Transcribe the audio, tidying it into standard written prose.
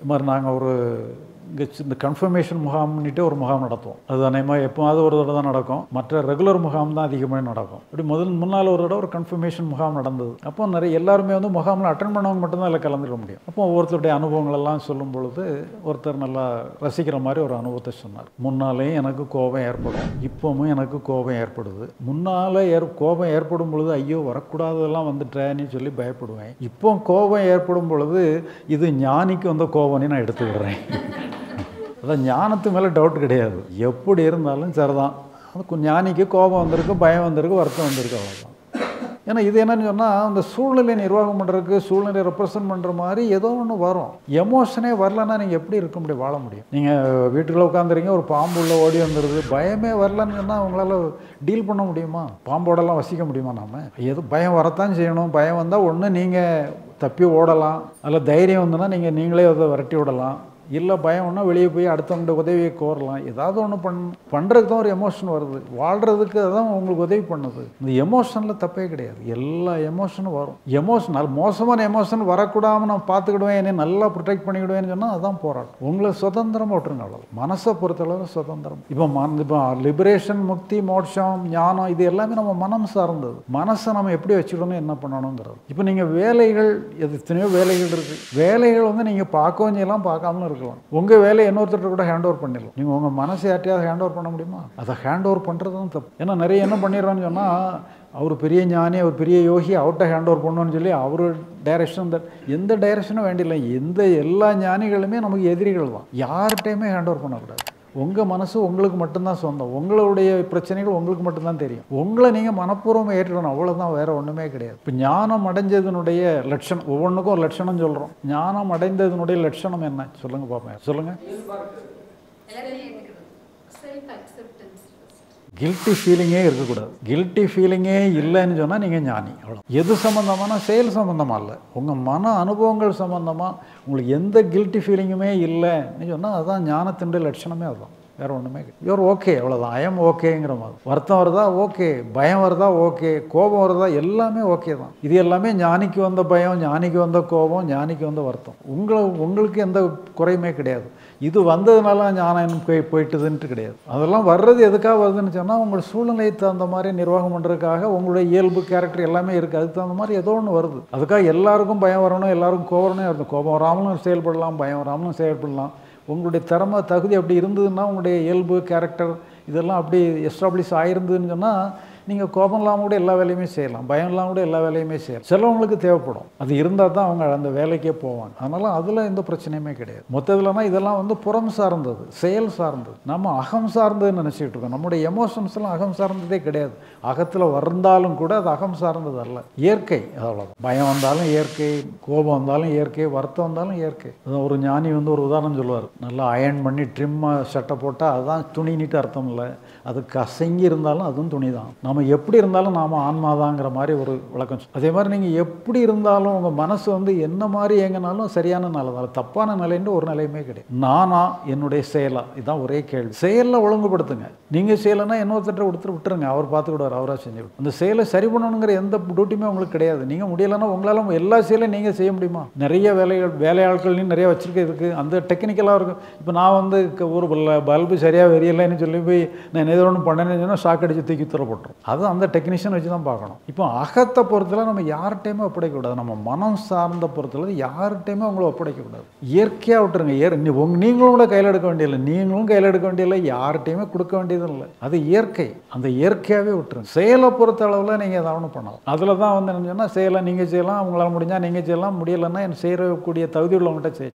இது மாதிரி நாங்கள் ஒரு இங்கே இந்த கன்ஃபர்மேஷன் முகாம்னுட்டு ஒரு முகாம் நடத்துவோம். அது அநேகமாக எப்போவாவது ஒரு தடவை தான் நடக்கும். மற்ற ரெகுலர் முகாம் தான் அதிகமாக நடக்கும். இப்படி முன்னால் ஒரு தடவை ஒரு கன்ஃபர்மேஷன் முகாம் நடந்தது. அப்போ நிறைய எல்லாருமே வந்து முகாமில் அட்டன் பண்ணவங்க மட்டும்தான் அதில் கலந்துக்க முடியும். அப்போ ஒவ்வொருத்தருடைய அனுபவங்கள் எல்லாம் சொல்லும் பொழுது ஒருத்தர் நல்லா ரசிக்கிற மாதிரி ஒரு அனுபவத்தை சொன்னார். முன்னாலேயும் எனக்கு கோபம் ஏற்படும், இப்போவும் எனக்கு கோபம் ஏற்படுது. முன்னால் கோபம் ஏற்படும் பொழுது ஐயோ வரக்கூடாததெல்லாம் வந்துட்டேன்னு சொல்லி பயப்படுவேன். இப்போ கோபம் ஏற்படும் பொழுது இது ஞானிக்கு வந்த கோபம்னு நான் எடுத்துக்கிறேன். அதான் ஞானத்து மேலே டவுட் கிடையாது. எப்படி இருந்தாலும் சரிதான். அது ஞானிக்கு கோபம் வந்திருக்கு, பயம் வந்திருக்கு, வருத்தம் வந்திருக்கு, அவ்வளோதான். ஏன்னா இது என்னன்னு சொன்னால் அந்த சூழ்நிலை நிர்வாகம் பண்ணுறதுக்கு சூழ்நிலை ரெப்ரசன்ட் பண்ணுற மாதிரி ஏதோ ஒன்று வரும். எமோஷனே வரலன்னா நீங்கள் எப்படி இருக்க முடியும், வாழ முடியும்? நீங்கள் வீட்டுக்குள்ளே உட்காந்துறீங்க, ஒரு பாம்பு உள்ள ஓடி வந்துடுது, பயமே வரலன்னு சொன்னால் அவங்களால டீல் பண்ண முடியுமா? பாம்போடெல்லாம் வசிக்க முடியுமா? நாம் எது பயம் வரத்தான் செய்யணும். பயம் வந்தால் ஒன்று நீங்கள் தப்பி ஓடலாம், அதில் தைரியம் வந்துன்னா நீங்களே அதை விரட்டி விடலாம். இல்லை பயம் ஒன்றா வெளியே போய் அடுத்தவங்க உதவியை கோரலாம். ஏதாவது ஒன்று பண்ணுறதுக்கு தான் ஒரு எமோஷன் வருது. வாழ்கிறதுக்கு அதுதான் உங்களுக்கு உதவி பண்ணுது. இந்த எமோஷனில் தப்பே கிடையாது. எல்லா எமோஷனும் வரும். எமோஷன் மோசமான எமோஷன் வரக்கூடாமல் நான் பார்த்துக்கிடுவேன், என்னை நல்லா ப்ரொடெக்ட் பண்ணிக்கிடுவேன்னு சொன்னால் அதுதான் போராட்டம். உங்களை சுதந்திரமாக விட்டுருங்க, அவ்வளோ. மனசை பொறுத்தளவு சுதந்திரம். இப்போ லிபரேஷன், முக்தி, மோட்சம், ஞானம் இது எல்லாமே நம்ம மனம் சார்ந்தது. மனசை நம்ம எப்படி வச்சுக்கணும், என்ன பண்ணணுங்கிறது. இப்போ நீங்கள் வேலைகள் எத்தனையோ வேலைகள் இருக்குது. வேலைகள் வந்து நீங்கள் பார்க்கவும் செய்யலாம், பார்க்காமலும் இருக்கு. உங்கள் வேலையை இன்னொருத்தர் கூட ஹேண்ட் ஓவர் பண்ணிடலாம். நீங்கள் உங்கள் மனசை யார்ட்டையாவது ஹேண்ட் ஓவர் பண்ண முடியுமா? அதை ஹேண்ட் ஓவர் பண்ணுறது தான் தப்பு. ஏன்னா நிறைய என்ன பண்ணிடுறான்னு சொன்னால், அவர் பெரிய ஞானி, அவர் பெரிய யோகி, அவர்கிட்ட ஹேண்ட் ஓவர் பண்ணணும்னு சொல்லி அவர் டைரக்ஷன் எந்த டைரக்ஷனும் வேண்டியில்லை. எல்லா ஞானிகளுமே நமக்கு எதிரிகள் தான். யார்கிட்டையுமே ஹேண்ட் ஓவர் பண்ணக்கூடாது. உங்கள் மனசு உங்களுக்கு மட்டும்தான் சொந்தம். உங்களுடைய பிரச்சனைகள் உங்களுக்கு மட்டும்தான் தெரியும். உங்களை நீங்கள் மனப்பூர்வமாக ஏற்றுக்கணும், அவ்வளோதான். வேறு ஒன்றுமே கிடையாது. இப்போ ஞானம் அடைஞ்சதுனுடைய லட்சணம், ஒவ்வொன்றுக்கும் ஒரு லட்சணம் சொல்கிறோம். ஞானம் அடைந்ததுனுடைய லட்சணம் என்ன சொல்லுங்கள் பார்ப்பேன். சொல்லுங்கள். கில்ட்டி ஃபீலிங்கே இருக்கக்கூடாது. கில்ட்டி ஃபீலிங்கே இல்லைன்னு சொன்னால் நீங்கள் ஞானி, அவ்வளோ. எது சம்மந்தமான செயல் சம்மந்தமாக இல்லை, உங்கள் மன அனுபவங்கள் சம்மந்தமாக உங்களுக்கு எந்த கில்ட்டி ஃபீலிங்குமே இல்லைன்னு சொன்னால் அதுதான் ஞானத்தினுடைய லட்சணமே. அதுதான், வேறு ஒன்றுமே கிடையாது. யுவர் ஓகே, அவ்வளோதான். ஐ எம் ஓகேங்கிற மாதிரி. வருத்தம் வருதா ஓகே, பயம் வருதா ஓகே, கோபம் வருதா எல்லாமே ஓகே தான். இது எல்லாமே ஞானிக்கு வந்த பயம், ஞானிக்கு வந்த கோபம், ஞானிக்கு வந்த வருத்தம். உங்களுக்கு எந்த குறையுமே கிடையாது. இது வந்ததுனால ஞானம் போயிட்டுதுன்ட்டு கிடையாது. அதெல்லாம் வர்றது எதுக்காக வருதுன்னு சொன்னால் உங்கள் சூழ்நிலையை தகுந்த மாதிரி நிர்வாகம் பண்ணுறதுக்காக உங்களுடைய இயல்பு, கேரக்டர் எல்லாமே இருக்குது. அதுக்கு தகுந்த மாதிரி ஏதோ ஒன்று வருது. அதுக்காக எல்லாருக்கும் பயம் வரணும், எல்லாருக்கும் கோபம் வரணும். கோபம் வராமலும் செயல்படலாம், பயம் வராமலும் செயல்படலாம். உங்களுடைய திறமை, தகுதி அப்படி இருந்ததுன்னா, உங்களுடைய இயல்பு, கேரக்டர் இதெல்லாம் அப்படி எஸ்டாப்ளிஷ் ஆகிருந்ததுன்னு சொன்னால் நீங்கள் கோபம் இல்லாமல் கூட எல்லா வேலையுமே செய்யலாம், பயம் இல்லாமல் கூட எல்லா வேலையுமே செய்யலாம். சிலவங்களுக்கு தேவைப்படும். அது இருந்தால் தான் அவங்க அந்த வேலைக்கே போவாங்க. அதனால் அதில் எந்த பிரச்சனையுமே கிடையாது. மொத்தத்தில்னா இதெல்லாம் வந்து புறம் சார்ந்தது, செயல் சார்ந்தது. நம்ம அகம் சார்ந்ததுன்னு நினச்சிக்கிட்டு இருக்கோம். நம்முடைய எமோஷன்ஸ் எல்லாம் அகம் சார்ந்ததே கிடையாது. அகத்தில் வந்தாலும் கூட அது அகம் சார்ந்தது அல்ல, இயற்கை. அவ்வளோதான். பயம் வந்தாலும் இயற்கை, கோபம் வந்தாலும் இயற்கை, வருத்தம் வந்தாலும் இயற்கை. அதான் ஒரு ஞானி வந்து ஒரு உதாரணம் சொல்லுவார். நல்லா அயர்ன் பண்ணி ட்ரிம்மாக சட்டை போட்டால் அதுதான் துணின்னுட்டு அர்த்தம் இல்லை. அது கசங்கி இருந்தாலும் அதுவும் துணி தான். நம்ம எப்படி இருந்தாலும் நாம் ஆன்மாதாங்கிற மாதிரி ஒரு விளக்கம். அதே மாதிரி நீங்கள் எப்படி இருந்தாலும் உங்கள் மனசு வந்து என்ன மாதிரி இயங்கினாலும் சரியான நிலை தான். தப்பான நிலைன்னு ஒரு நிலையுமே கிடையாது. நானா என்னுடைய செயலா, இதுதான் ஒரே கேள்வி. செயலில் ஒழுங்குபடுத்துங்க. நீங்கள் செய்யலைன்னா இன்னொருத்தட்ட விட்டுருங்க, அவர் பார்த்துக்கிடுவார், அவராக செஞ்சு. அந்த செயலை சரி பண்ணணுங்கிற எந்த டியூட்டியுமே உங்களுக்கு கிடையாது. நீங்கள் முடியலைன்னா உங்களால் எல்லா செயலையும் நீங்கள் செய்ய முடியுமா? நிறைய வேலையாட்கள்லையும் நிறைய வச்சுருக்கிறதுக்கு அந்த டெக்னிக்கலாக இருக்கும். இப்போ நான் வந்து ஒரு பல்பு சரியாக வெறியலைன்னு சொல்லி போய் நான் ஏதோ ஒன்று பண்ணேன்னு சொன்னால் ஷாக் அடித்து தூக்கி தரப்பட்டுரும். அது அந்த டெக்னீஷியன் வச்சு தான் பார்க்கணும். இப்போ அகத்தை பொறுத்தல நம்ம யார்கிட்டையுமே ஒப்படைக்கக்கூடாது. நம்ம மனம் சார்ந்த பொறுத்தளவு யார்கிட்டையுமே உங்களை ஒப்படைக்கக்கூடாது. இயற்கையாக விட்டுருங்க. நீங்களும் கூட கையில் எடுக்க வேண்டியதில்லை, நீங்களும் கையில் எடுக்க வேண்டியதில்லை, யார்கிட்டையுமே கொடுக்க வேண்டியதும் இல்லை. அது இயற்கை. அந்த இயற்கையாகவே விட்டுருங்க. செயலை பொறுத்த அளவில் நீங்கள் ஏதாவது ஒன்று பண்ணலாம். அதில் தான் வந்து என்ன சொன்னால் செயலை நீங்கள் செய்யலாம், அவங்களால முடிஞ்சால் நீங்கள் செய்யலாம், முடியலைன்னா செய்யக்கூடிய தகுதி உள்ளவங்கள்ட்ட செய்ய